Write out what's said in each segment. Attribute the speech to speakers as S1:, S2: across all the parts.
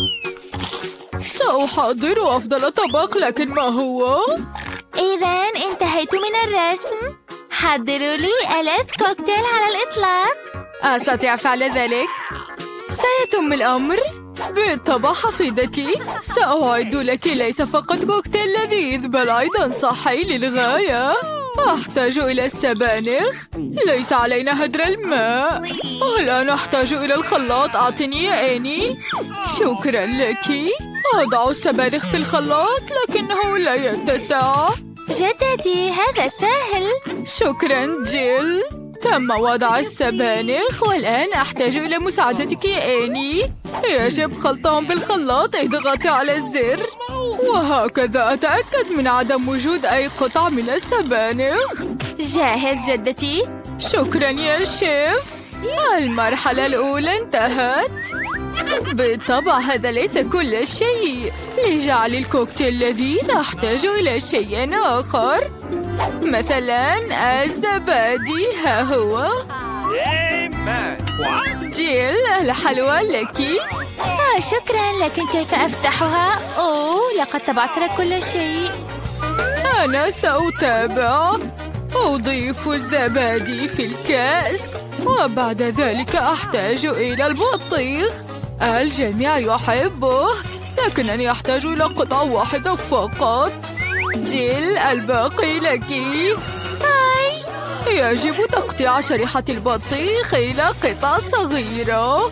S1: سأحضر أفضل طبق، لكن ما هو؟
S2: إذا انتهيت من الرسم. حضروا لي ألذ كوكتيل على الإطلاق.
S1: أستطيع فعل ذلك؟ سيتم الأمر. بالطبع حفيدتي، سأعد لك ليس فقط كوكتيل لذيذ بل أيضا صحي للغاية. أحتاج إلى السبانخ، ليس علينا هدر الماء. الآن أحتاج إلى الخلاط، أعطني يا آني. شكرا لك. أضع السبانخ في الخلاط لكنه لا يتسع.
S2: جدتي هذا سهل.
S1: شكرا جيل. تم وضع السبانخ والآن أحتاج إلى مساعدتك يا آني. يجب خلطهم بالخلاط. اضغطي على الزر وهكذا أتأكد من عدم وجود أي قطع من السبانخ.
S2: جاهز جدتي.
S1: شكرا يا شيف. المرحلة الأولى انتهت. بالطبع هذا ليس كل شيء. لجعل الكوكتيل لذيذ أحتاج إلى شيء آخر، مثلا الزبادي. ها هو. جيل الحلوى لك.
S2: شكرا، لكن كيف أفتحها؟ أوه، لقد تبعثر كل شيء.
S1: أنا سأتابع. أضيف الزبادي في الكأس وبعد ذلك أحتاج إلى البطيخ. الجميع يحبه لكنني أحتاج إلى قطعة واحدة فقط. جيل الباقي لك. يجب تقطيع شريحة البطيخ إلى قطع صغيرة.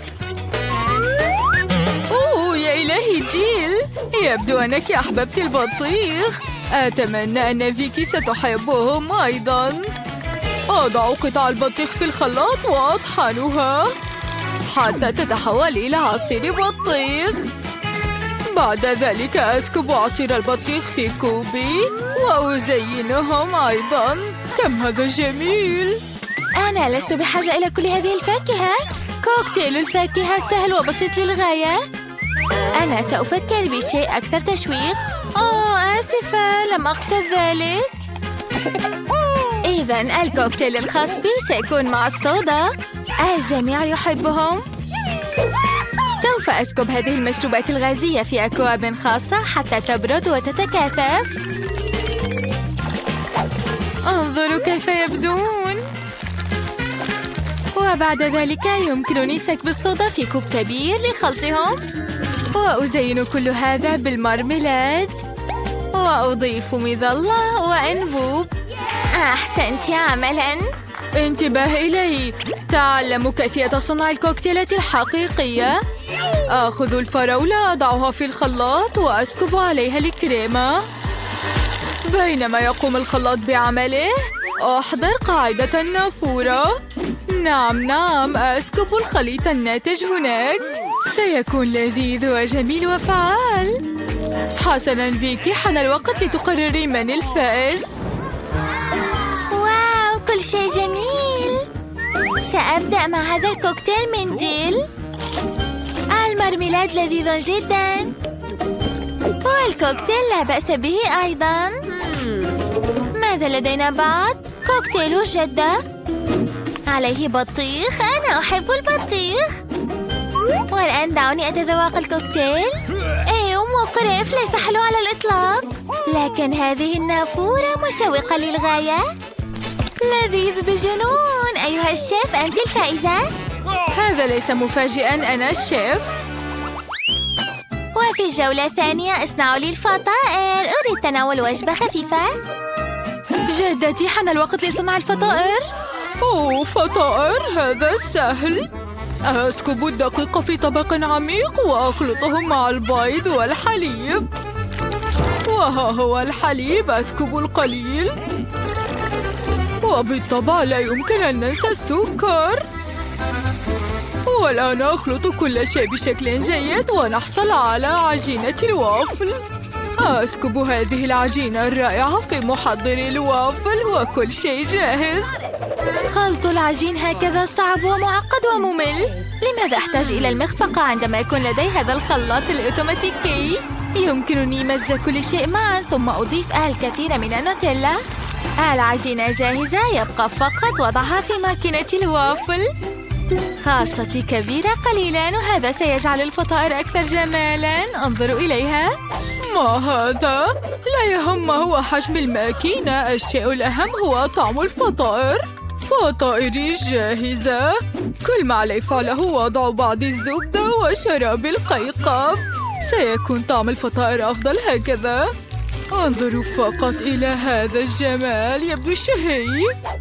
S1: أوه يا إلهي جيل، يبدو أنك أحببت البطيخ. أتمنى أن فيكي ستحبهم أيضا. أضع قطع البطيخ في الخلاط وأطحنها حتى تتحول إلى عصير بطيخ. بعد ذلك أسكب عصير البطيخ في كوبي وأزينهم أيضا. كم هذا جميل.
S2: أنا لست بحاجة إلى كل هذه الفاكهة. كوكتيل الفاكهة سهل وبسيط للغاية. أنا سأفكر بشيء أكثر تشويق. آسفة، لم أقصد ذلك. إذن الكوكتيل الخاص بي سيكون مع الصودا. الجميع يحبهم. سوف أسكب هذه المشروبات الغازية في أكواب خاصة حتى تبرد وتتكاثف. انظروا كيف يبدون. وبعد ذلك يمكنني سكب الصودا في كوب كبير لخلطهم. وأزين كل هذا بالمارميلاد وأضيف مظلة وأنبوب. أحسنت عملاً.
S1: انتبه إلي. تعلموا كيفية صنع الكوكتيلات الحقيقية. آخذ الفراولة، أضعها في الخلاط وأسكب عليها الكريمة. بينما يقوم الخلاط بعمله أحضر قاعدة النافورة. نعم، أسكب الخليط الناتج هناك. سيكون لذيذ وجميل وفعال. حسناً فيكي، حان الوقت لتقرري من الفائز.
S2: واو، كل شيء جميل. سأبدأ مع هذا الكوكتيل من جيل. المارميلاد لذيذ جداً، والكوكتيل لا بأس به أيضاً. ماذا لدينا بعد؟ كوكتيل الجدة عليه بطيخ. أنا أحب البطيخ. والآن دعوني أتذوق الكوكتيل. مقرف، ليس حلو على الإطلاق. لكن هذه النافورة مشوقة للغاية. لذيذ بجنون. أيها الشيف، أنت الفائزة.
S1: هذا ليس مفاجئاً، أنا الشيف.
S2: وفي الجولة الثانية اصنعوا لي الفطائر. أريد تناول وجبة خفيفة.
S1: جدتي، حان الوقت لصنع الفطائر. فطائر؟ هذا سهل. أسكب الدقيق في طبق عميق وأخلطهم مع البيض والحليب. وها هو الحليب، أسكب القليل. وبالطبع لا يمكن أن ننسى السكر. والآن أخلط كل شيء بشكل جيد ونحصل على عجينة الوافل. أسكب هذه العجينة الرائعة في محضر الوافل وكل شيء جاهز.
S2: خلط العجين هكذا صعب ومعقد وممل. لماذا أحتاج إلى المخفقة عندما يكون لدي هذا الخلاط الأوتوماتيكي؟ يمكنني مزج كل شيء معا ثم أضيف الكثير من النوتيلا. العجينة جاهزة، يبقى فقط وضعها في ماكينة الوافل.
S1: خاصتي كبيرة قليلا، وهذا سيجعل الفطائر أكثر جمالا. انظروا إليها. ما هذا؟ لا يهم ما هو حجم الماكينة، الشيء الأهم هو طعم الفطائر. فطائري جاهزة. كل ما علي فعله وضع بعض الزبدة وشراب القيقب. سيكون طعم الفطائر أفضل هكذا. انظروا فقط إلى هذا الجمال، يبدو شهي.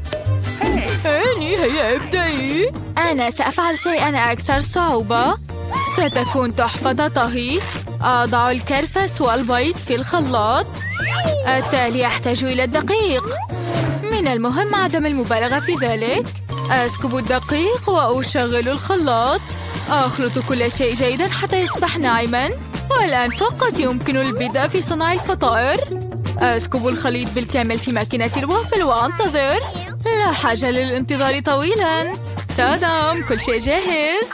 S1: هيا ابدأي. أنا سأفعل شيئا أكثر صعوبة. ستكون تحفة طهي. أضع الكرفس والبيض في الخلاط. التالي أحتاج إلى الدقيق. من المهم عدم المبالغة في ذلك. أسكب الدقيق وأشغل الخلاط. أخلط كل شيء جيدا حتى يصبح ناعما. والآن فقط يمكن البدء في صنع الفطائر. أسكب الخليط بالكامل في ماكينة الوافل وأنتظر. لا حاجة للانتظار طويلا. تادام، كل شيء جاهز.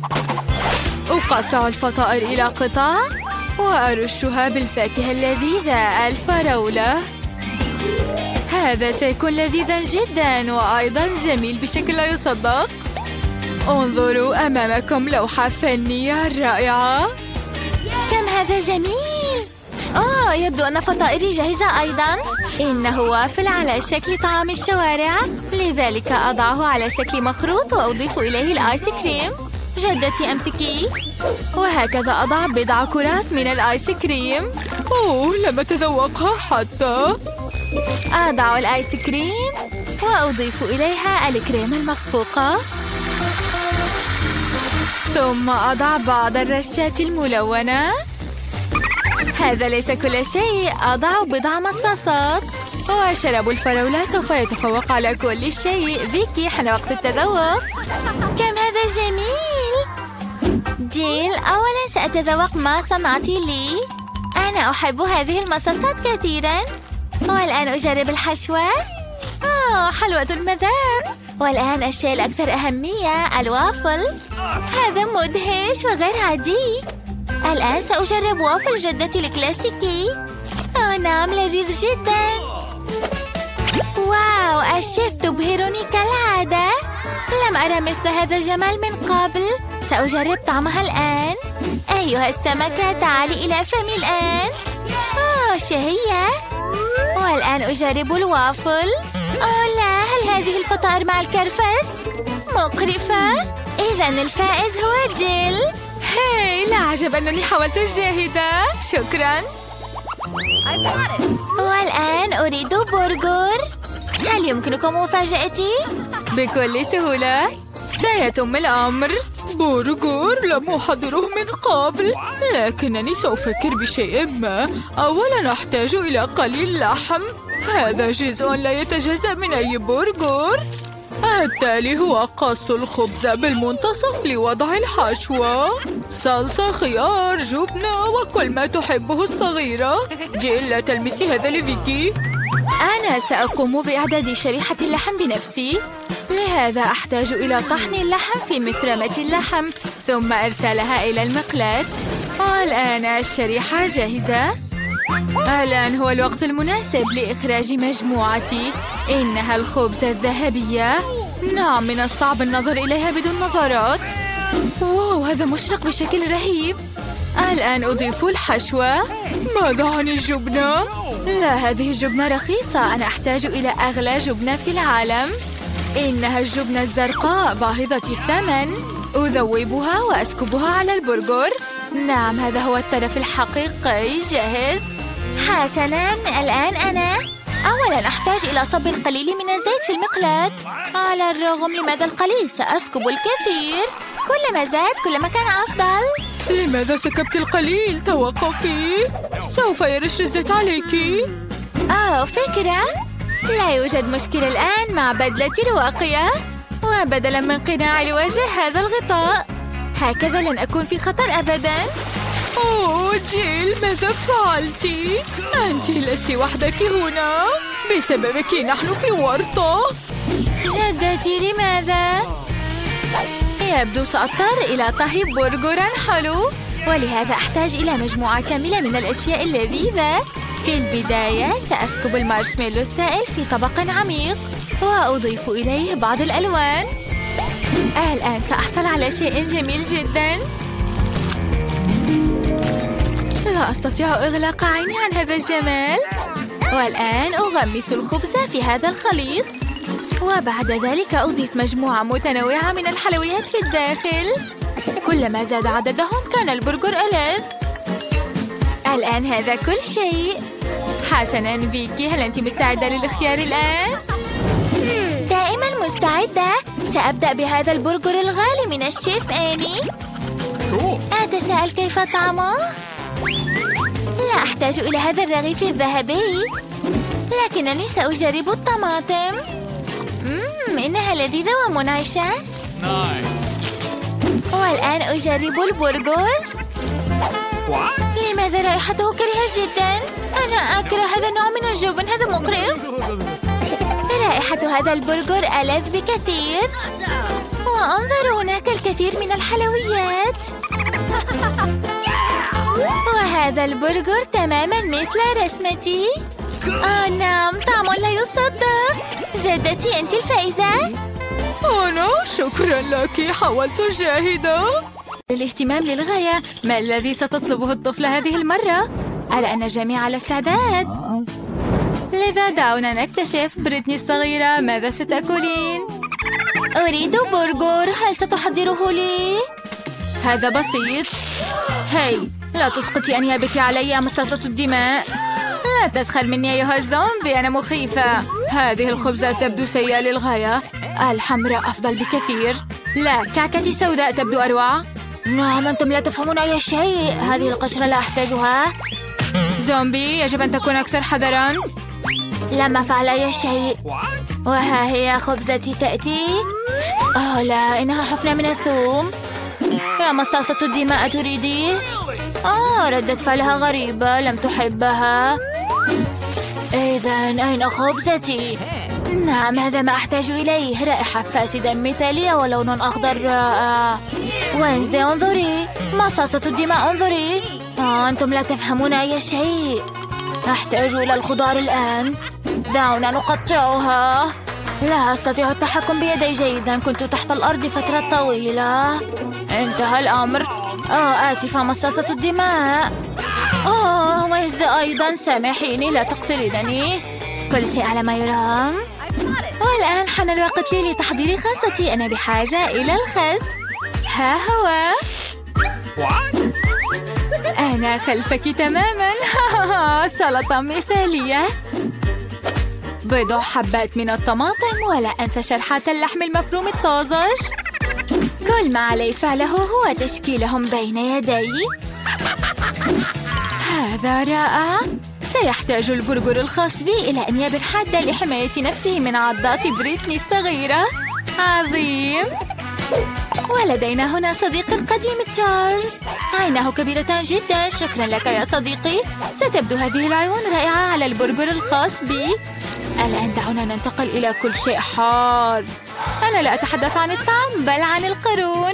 S1: أقطع الفطائر إلى قطع وأرشها بالفاكهة اللذيذة الفراولة. هذا سيكون لذيذا جدا وأيضا جميل بشكل لا يصدق. انظروا أمامكم لوحة فنية رائعة.
S2: كم هذا جميل. يبدو أن فطائري جاهزة أيضا. إنه وافل على شكل طعام الشوارع، لذلك أضعه على شكل مخروط وأضيف إليه الآيس كريم. جدتي أمسكي. وهكذا أضع بضع كرات من الآيس كريم.
S1: لم أتذوقها حتى.
S2: أضع الآيس كريم وأضيف إليها الكريم المخفوقة.
S1: ثم أضع بعض الرشات الملونة.
S2: هذا ليس كل شيء. أضع بضع مصاصات.
S1: وشراب الفراولة سوف يتفوق على كل شيء. فيكي، حان وقت التذوق.
S2: كم هذا جميل. جيل، أولا سأتذوق ما صنعتي لي. أنا أحب هذه المصاصات كثيرا. والآن أجرب الحشوة. حلوة المذاق. والآن الشيء الأكثر أهمية، الوافل. هذا مدهش وغير عادي. الآن سأجرب وافل جدتي الكلاسيكي. نعم، لذيذ جدا. واو، الشيف تبهرني كالعادة. لم أرى مثل هذا الجمال من قبل. سأجرب طعمها الآن. أيها السمكة، تعالي إلى فمي الآن. شهية. والآن أجرب الوافل. لا، هل هذه الفطائر مع الكرفس؟ مقرفة. إذن الفائز هو جيل.
S1: لا عجب أنني حاولت الجاهدة. شكرا.
S2: والآن أريد برجر. هل يمكنكم مفاجأتي؟
S1: بكل سهولة. سيتم الأمر. برجر لم أحضره من قبل، لكنني سأفكر بشيء ما. أولاً أحتاج إلى قليل لحم. هذا جزء لا يتجزأ من أي برجر. التالي هو قص الخبز بالمنتصف لوضع الحشوة. صلصة، خيار، جبنة وكل ما تحبه الصغيرة. جيل، لا تلمسي هذا لفيكي. أنا سأقوم بإعداد شريحة اللحم بنفسي. لهذا أحتاج إلى طحن اللحم في مفرمة اللحم ثم إرسالها إلى المقلاة. والآن الشريحة جاهزة. الآن هو الوقت المناسب لإخراج مجموعتي. إنها الخبزة الذهبية. نعم، من الصعب النظر إليها بدون نظارات. واو، هذا مشرق بشكل رهيب. الآن أضيف الحشوة. ماذا عن الجبنة؟ لا، هذه الجبنة رخيصة. أنا أحتاج إلى أغلى جبنة في العالم. إنها الجبنة الزرقاء باهظة الثمن. أذوبها وأسكبها على البرجر. نعم، هذا هو الترف الحقيقي. جاهز؟
S2: حسناً، الآن أنا. أولاً أحتاج إلى صب القليل من الزيت في المقلاة. على الرغم لماذا القليل؟ سأسكب الكثير. كلما زاد كلما كان أفضل.
S1: لماذا سكبت القليل؟ توقفي. سوف يرش الزيت عليك.
S2: فكرة. لا يوجد مشكلة الآن مع بدلتي الواقية. وبدلاً من قناع لوجه هذا الغطاء. هكذا لن أكون في خطر أبداً.
S1: جيل، ماذا فعلت؟ أنت لست وحدك هنا. بسببك نحن في ورطة.
S2: جدتي، لماذا؟ يبدو سأضطر إلى طهي برجراً حلو. ولهذا أحتاج إلى مجموعة كاملة من الأشياء اللذيذة. في البداية سأسكب المارشميلو السائل في طبق عميق وأضيف إليه بعض الألوان.
S1: الآن سأحصل على شيء جميل جدا. لا أستطيع إغلاق عيني عن هذا الجمال. والآن أغمس الخبز في هذا الخليط، وبعد ذلك أضيف مجموعة متنوعة من الحلويات في الداخل. كلما زاد عددهم كان البرجر ألذ. الآن هذا كل شيء. حسناً بيكي، هل أنت مستعدة للاختيار الآن؟
S2: دائما مستعدة. سأبدأ بهذا البرجر الغالي من الشيف آني. أتساءل كيف طعمه؟ لا أحتاج إلى هذا الرغيف الذهبي، لكنني سأجرب الطماطم. إنها لذيذة ومنعشة. والآن أجرب البرجر. لماذا رائحته كريهة جدا؟ أنا أكره هذا النوع من الجبن، هذا مقرف. رائحة هذا البرجر ألذ بكثير. وانظروا، هناك الكثير من الحلويات. وهذا البرجر تماما مثل رسمتي. نعم، طعم لا يصدق. جدتي، أنت الفائزة.
S1: أنا شكرا لك، حاولت جاهدة. الاهتمام للغاية. ما الذي ستطلبه الطفلة هذه المرة؟ أرى أن الجميع على استعداد، لذا دعونا نكتشف. بريتني الصغيرة، ماذا ستأكلين؟
S2: أريد برجر، هل ستحضره لي؟
S1: هذا بسيط. هاي، لا تسقطي أنيابك علي مصاصة الدماء. لا تسخر مني أيها الزومبي، أنا مخيفة. هذه الخبزة تبدو سيئة للغاية. الحمراء أفضل بكثير. لا، كعكتي السوداء تبدو أروع.
S2: نعم، أنتم لا تفهمون أي شيء. هذه القشرة لا أحتاجها.
S1: زومبي، يجب أن تكون أكثر حذراً.
S2: لم أفعل أي شيء. وها هي خبزتي تأتي. لا، إنها حفنة من الثوم. يا مصاصة الدماء، تريدي؟ ردة فعلها غريبة، لم تحبها. إذن أين خبزتي؟ نعم، هذا ما أحتاج إليه. رائحة فاسدة مثالية ولون أخضر رائع. وينزدي، انظري. مصاصة الدماء، انظري. أنتم لا تفهمون أي شيء. أحتاج إلى الخضار الآن. دعونا نقطعها. لا أستطيع التحكم بيدي جيدا، كنت تحت الأرض فترة طويلة. انتهى الأمر. آسفة، مصاصة الدماء. وينزدي أيضا، سامحيني، لا تقتلينني. كل شيء على ما يرام. والآن حان الوقت لي لتحضير خاصتي. أنا بحاجة إلى الخس. ها هو.
S1: أنا خلفك تماما. سلطة مثالية. بضع حبات من الطماطم، ولا أنسى شرحات اللحم المفروم الطازج. كل ما علي فعله هو تشكيلهم بين يدي. هذا رائع. سيحتاج البرجر الخاص بي إلى أنياب حادة لحماية نفسه من عضات بريتني الصغيرة. عظيم. ولدينا هنا صديقي القديم تشارلز. عيناه كبيرتان جدا. شكرا لك يا صديقي. ستبدو هذه العيون رائعة على البرجر الخاص بي. الآن دعونا ننتقل إلى كل شيء حار. أنا لا أتحدث عن الطعم بل عن القرون.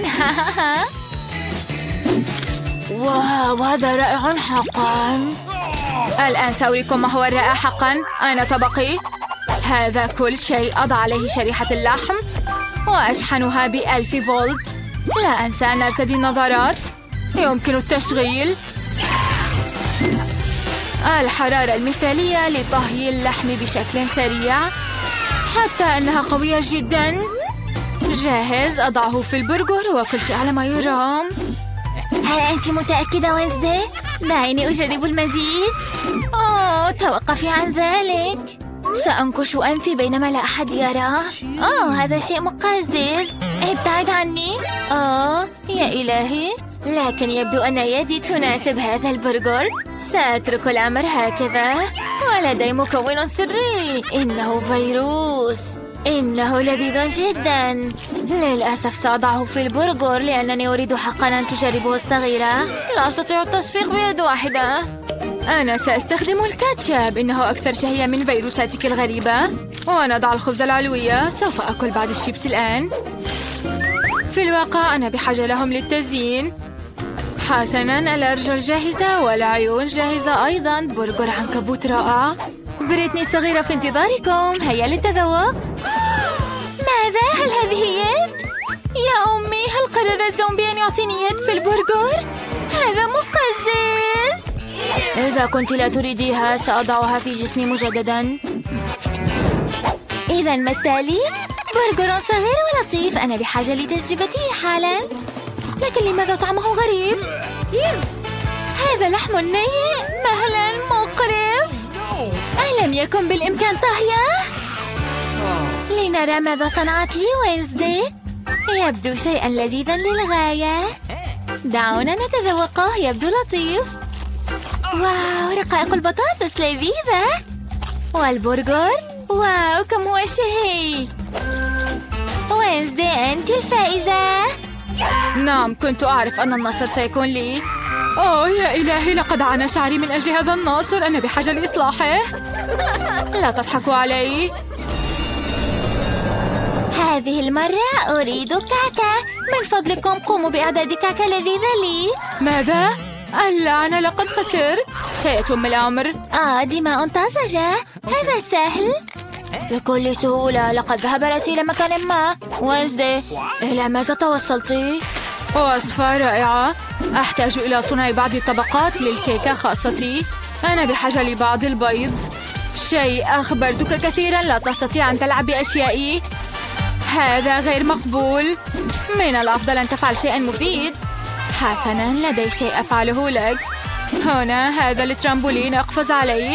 S2: واو، هذا رائع حقا.
S1: الآن سأريكم ما هو الرائع حقا. أين طبقي؟ هذا كل شيء. أضع عليه شريحة اللحم وأشحنها ب1000 فولت. لا أنسى أن أرتدي النظارات. يمكن التشغيل. الحرارة المثالية لطهي اللحم بشكل سريع، حتى أنها قوية جدا. جاهز. أضعه في البرجر وكل شيء على ما يرام.
S2: هل أنت متأكدة وينزدي؟ دعيني أجرب المزيد. توقفي عن ذلك. سأنكش أنفي بينما لا أحد يرى. هذا شيء مقزز. ابتعد عني. يا إلهي، لكن يبدو أن يدي تناسب هذا البرجر. سأترك الأمر هكذا. ولدي مكون سري، إنه فيروس. إنه لذيذ جدا. للأسف سأضعه في البرجر لأنني أريد حقا أن تجربه الصغيرة. لا أستطيع التصفيق بيد واحدة. أنا سأستخدم الكاتشب، إنه أكثر شهية من فيروساتك الغريبة. ونضع الخبز العلوية. سوف أكل بعض الشيبس الآن. في الواقع أنا بحاجة لهم للتزيين. حسناً، الأرجل جاهزة والعيون جاهزة أيضاً. برجر عنكبوت رائع. بريتني صغيرة في انتظاركم. هيا للتذوق. ماذا؟ هل هذه يد؟ يا أمي، هل قرر الزومبي أن يعطيني يد في البرجر؟ هذا مقزز. إذا كنت لا تريديها سأضعها في جسمي مجددا. إذا ما التالي؟ برجر صغير ولطيف، أنا بحاجة لتجربته حالا. لكن لماذا طعمه غريب؟ هذا لحم نيء، مهلا مقرف. ألم يكن بالإمكان طهيه؟ لنرى ماذا صنعت لي وينزداي. يبدو شيئا لذيذا للغاية. دعونا نتذوقه، يبدو لطيف. واو، رقائق البطاطس لذيذة. والبرجر، واو كم هو شهي. وينزداي أنت الفائزة.
S1: نعم، كنت أعرف أن النصر سيكون لي. أوه يا إلهي، لقد عانى شعري من أجل هذا الناصر. أنا بحاجة لإصلاحه. لا تضحكوا علي.
S2: هذه المرة أريد كعكة. من فضلكم قوموا بإعداد كعكة لذيذة لي.
S1: ماذا؟ اللعنة، لقد خسرت. سيتم الأمر.
S2: دماء طازجة، هذا سهل. بكل سهولة، لقد ذهب رأسي إلى مكان ما. وينزداي، إلى ماذا توصلتِ؟
S1: وصفة رائعة. أحتاج إلى صنع بعض الطبقات للكيكة خاصتي. أنا بحاجة لبعض البيض. شيء أخبرتك كثيرا، لا تستطيع أن تلعب بأشيائي. هذا غير مقبول. من الأفضل أن تفعل شيئا مفيد. حسنا، لدي شيء أفعله لك. هنا هذا الترامبولين، أقفز عليه.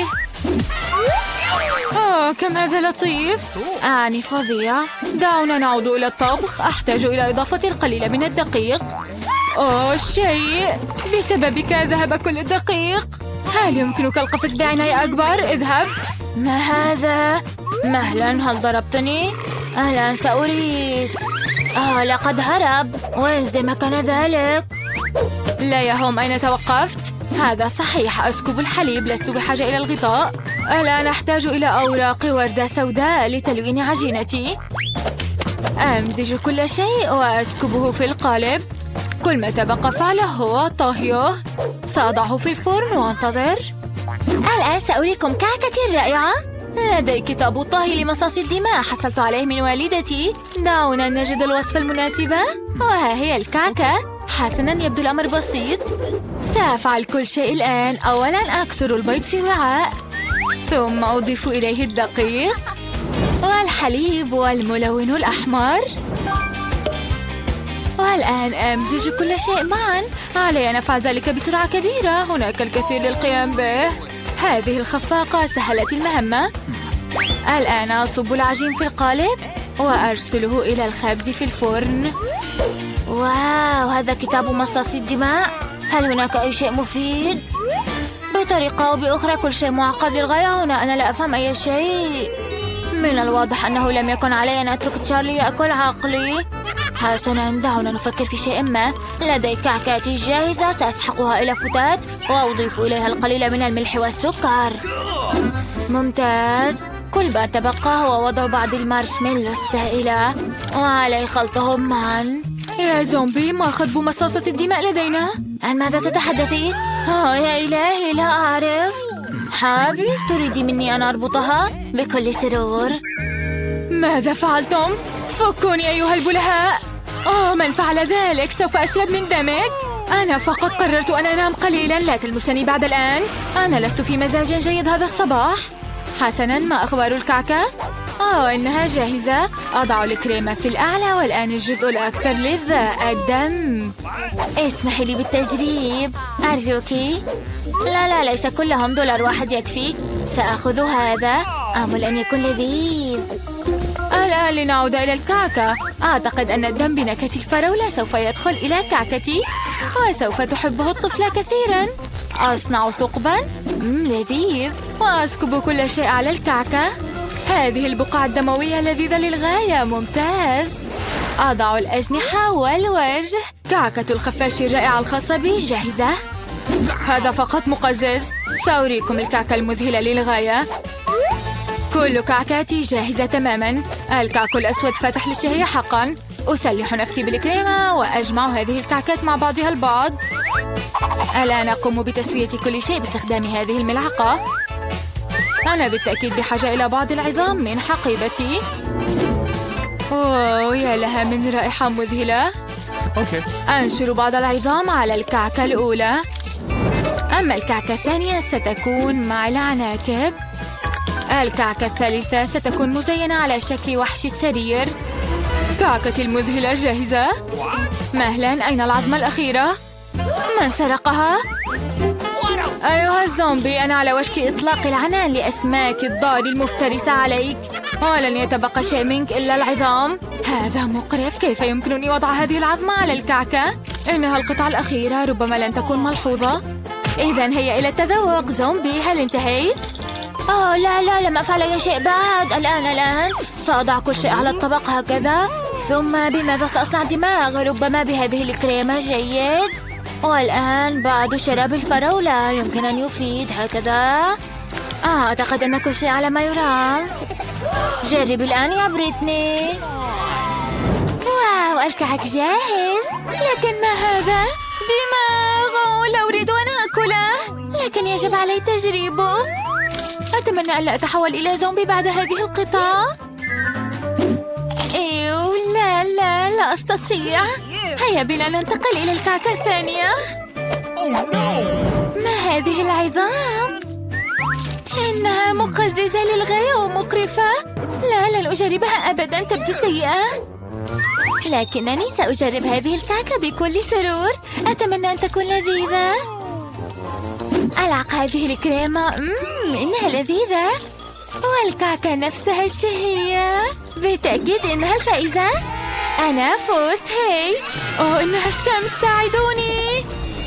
S1: كم هذا لطيف. أعني فظيع. دعونا نعود إلى الطبخ. أحتاج إلى إضافة القليل من الدقيق. شيء، بسببك ذهب كل الدقيق. هل يمكنك القفز بعناية أكبر؟ اذهب.
S2: ما هذا؟ مهلا، هل ضربتني؟ أهلا، سأريد. لقد هرب. وينزداي مكان ذلك.
S1: لا يهم أين توقفت. هذا صحيح، أسكب الحليب. لست بحاجة إلى الغطاء. الآن أحتاج إلى أوراق وردة سوداء لتلوين عجينتي. أمزج كل شيء وأسكبه في القالب. كل ما تبقى فعله هو طهيه. سأضعه في الفرن وأنتظر.
S2: الآن سأريكم كعكتي الرائعة.
S1: لدي كتاب الطهي لمصاص الدماء، حصلت عليه من والدتي. دعونا نجد الوصفة المناسبة. وها هي الكعكة. حسنا، يبدو الأمر بسيط. سأفعل كل شيء الآن. أولا أكسر البيض في وعاء، ثم أضيف إليه الدقيق والحليب والملون الأحمر. والآن أمزج كل شيء معا. علي أن أفعل ذلك بسرعة كبيرة. هناك الكثير للقيام به. هذه الخفاقة سهلت المهمة. الآن أصب العجين في القالب وأرسله إلى الخبز في الفرن.
S2: واو، هذا كتاب مصاص الدماء. هل هناك أي شيء مفيد؟ بطريقة أو بأخرى كل شيء معقد للغاية هنا. أنا لا أفهم أي شيء. من الواضح أنه لم يكن علي أن أترك تشارلي يأكل عقلي. حسنا، دعونا نفكر في شيء ما. لدي كعكاتي جاهزة. سأسحقها إلى فتات وأضيف إليها القليل من الملح والسكر. ممتاز. كل ما تبقى هو وضع بعض المارشميلو السائلة وعلي خلطهم معا.
S1: يا زومبي، ما خطب مصاصة الدماء لدينا؟
S2: عن ماذا تتحدثي؟ يا إلهي، لا أعرف. حابي، تريدي مني أن أربطها؟ بكل سرور.
S1: ماذا فعلتم؟ فكوني أيها البلهاء. من فعل ذلك؟ سوف أشرب من دمك. أنا فقط قررت أن أنام قليلا. لا تلمسني بعد الآن. أنا لست في مزاج جيد هذا الصباح. حسنا، ما أخبار الكعكة؟ إنها جاهزة. أضع الكريمة في الأعلى. والآن الجزء الأكثر لذة، الدم.
S2: اسمحي لي بالتجريب أرجوك. لا، ليس كلهم. $1 يكفي. سأخذ هذا. آمل أن يكون لذيذ.
S1: الآن لنعود إلى الكعكة. أعتقد أن الدم بنكهة الفراولة سوف يدخل إلى كعكتي، وسوف تحبه الطفلة كثيرا. أصنع ثقبا لذيذ وأسكب كل شيء على الكعكة. هذه البقعة الدموية لذيذة للغاية. ممتاز. أضع الأجنحة والوجه. كعكة الخفاش الرائعة الخاصة بي جاهزة. هذا فقط مقزز. سأريكم الكعكة المذهلة للغاية. كل كعكاتي جاهزة تماما. الكعك الأسود فاتح للشهية حقا. أسلح نفسي بالكريمة وأجمع هذه الكعكات مع بعضها البعض. الآن أقوم بتسوية كل شيء باستخدام هذه الملعقة. أنا بالتأكيد بحاجة إلى بعض العظام من حقيبتي. أوه يا لها من رائحة مذهلة. أنشر بعض العظام على الكعكة الأولى، أما الكعكة الثانية ستكون مع العناكب. الكعكة الثالثة ستكون مزينة على شكل وحش السرير. كعكتي المذهلة جاهزة. مهلا، أين العظمة الأخيرة؟ من سرقها؟ أيها الزومبي، أنا على وشك إطلاق العنان لأسماك الضار المفترسة عليك، ولن يتبقى شيء منك إلا العظام. هذا مقرف، كيف يمكنني وضع هذه العظمة على الكعكة؟ إنها القطعة الأخيرة، ربما لن تكون ملحوظة. إذن هيا إلى التذوق. زومبي، هل انتهيت؟ لا لم أفعل أي شيء بعد. الآن سأضع كل شيء على الطبق هكذا، ثم بماذا سأصنع دماغ؟ ربما بهذه الكريمة. جيد. والآن بعد شراب الفراولة يمكن أن يفيد هكذا. أعتقد أن كل شيء على ما يرام. جرب الآن يا بريتني. واو، الكعك جاهز. لكن ما هذا؟ دماغ. لا أريد أن أكله، لكن يجب علي تجريبه. أتمنى ألا أتحول إلى زومبي بعد هذه القطعة. إيو، لا أستطيع. هيا بنا ننتقل إلى الكعكة الثانية. ما هذه العظام؟ إنها مقززة للغاية ومقرفة. لن أجربها أبدا، تبدو سيئة. لكنني سأجرب هذه الكعكة بكل سرور. أتمنى أن تكون لذيذة. ألعق هذه الكريمة. إنها لذيذة. والكعكة نفسها الشهية. بالتأكيد إنها الفائزة. أنا فوز. هاي، إنها الشمس، ساعدوني.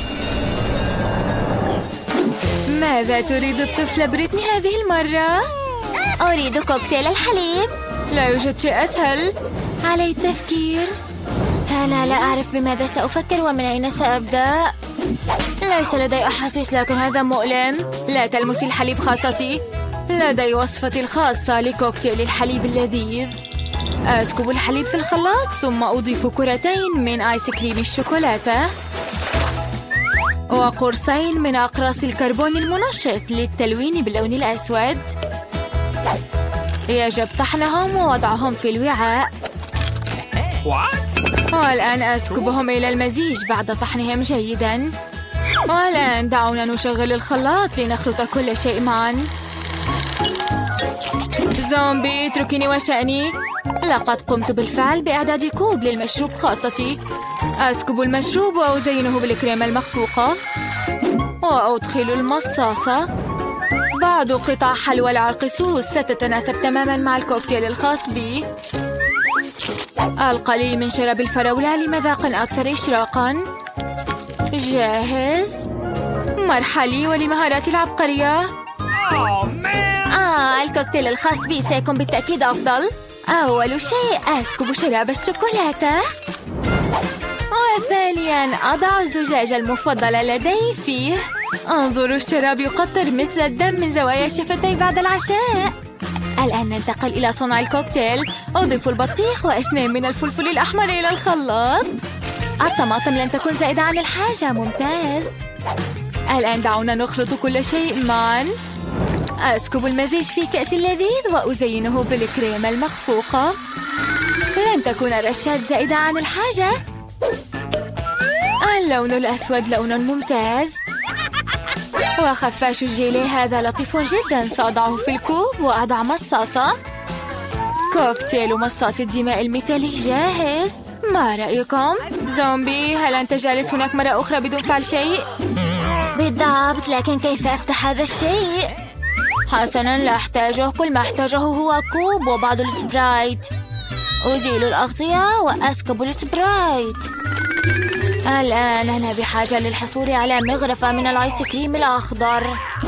S1: ماذا تريد الطفلة بريتني هذه المرة؟ أريد كوكتيل الحليب. لا يوجد شيء أسهل. علي التفكير. أنا لا أعرف بماذا سأفكر ومن أين سأبدأ. ليس لدي أحاسيس، لكن هذا مؤلم. لا تلمسي الحليب خاصتي. لدي وصفتي الخاصة لكوكتيل الحليب اللذيذ. أسكب الحليب في الخلاط، ثم أضيف كرتين من آيس كريم الشوكولاتة وقرصين من أقراص الكربون المنشط للتلوين باللون الأسود. يجب طحنهم ووضعهم في الوعاء. والآن أسكبهم إلى المزيج بعد طحنهم جيداً. والآن دعونا نشغل الخلاط لنخلط كل شيء معاً. زومبي، اتركيني وشأني. لقد قمت بالفعل بإعداد كوب للمشروب خاصتي. أسكب المشروب وأزينه بالكريمة المخفوقة وأدخل المصاصة. بعض قطع حلوى العرقسوس ستتناسب تماماً مع الكوكتيل الخاص بي. القليل من شراب الفراولة لمذاق أكثر إشراقاً. جاهز. مرحلي ولمهاراتي العبقرية. الكوكتيل الخاص بي سيكون بالتأكيد أفضل. أول شيء أسكب شراب الشوكولاتة، وثانياً أضع الزجاج المفضل لدي فيه. انظروا، الشراب يقطر مثل الدم من زوايا الشفتي بعد العشاء. الآن ننتقل إلى صنع الكوكتيل. أضيف البطيخ و2 من الفلفل الأحمر إلى الخلاط. الطماطم لن تكون زائدة عن الحاجة. ممتاز. الآن دعونا نخلط كل شيء معاً. أسكب المزيج في كأس لذيذ وأزينه بالكريمة المخفوقة. لن تكون الرشات زائدة عن الحاجة. اللون الأسود لون ممتاز. وخفاش الجيلي هذا لطيف جدا. سأضعه في الكوب وأضع مصاصة. كوكتيل مصاص الدماء المثالي جاهز. ما رأيكم؟ زومبي، هل أنت جالس هناك مرة أخرى بدون فعل شيء؟ بالضبط، لكن كيف أفتح هذا الشيء؟ حسناً، لا أحتاجه. كل ما أحتاجه هو كوب وبعض السبرايت. أزيل الأغطية وأسكب السبرايت. الآن أنا بحاجة للحصول على مغرفة من الآيس كريم الأخضر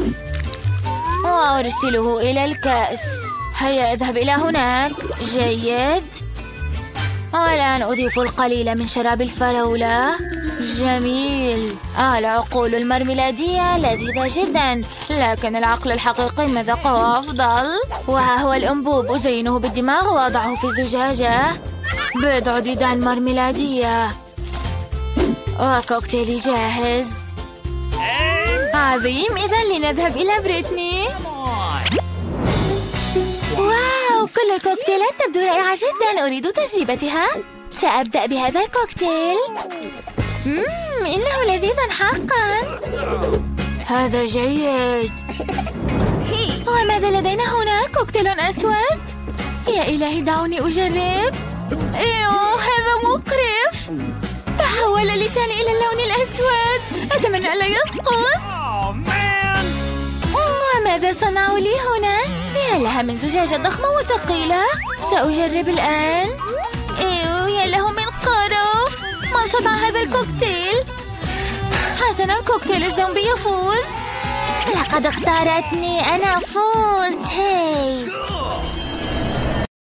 S1: وأرسله إلى الكأس. هيا اذهب إلى هناك. جيد. والآن أضيف القليل من شراب الفراولة. جميل. العقول المرملادية لذيذة جدا، لكن العقل الحقيقي مذاقه أفضل. وها هو الأنبوب. أزينه بالدماغ وأضعه في الزجاجة. بضع ديدان مرملادية. وكوكتيلي جاهز. عظيم. إذن لنذهب إلى بريتني. واو،
S2: كل الكوكتيلات تبدو رائعة جدا. أريد تجربتها. سأبدأ بهذا الكوكتيل. إنه لذيذ حقا. هذا جيد. وماذا لدينا هنا؟ كوكتيل أسود. يا إلهي دعوني أجرب. إيوه هذا مقرف. تحول لساني إلى اللون الأسود. أتمنى ألا يسقط. وماذا صنعوا لي هنا؟ يا لها من زجاجة ضخمة وثقيلة. سأجرب الآن. إيوه يا له من قرف. ما صنع هذا الكوكتيل؟ حسنا كوكتيل الزومبي يفوز. لقد اختارتني. أنا فزت. هاي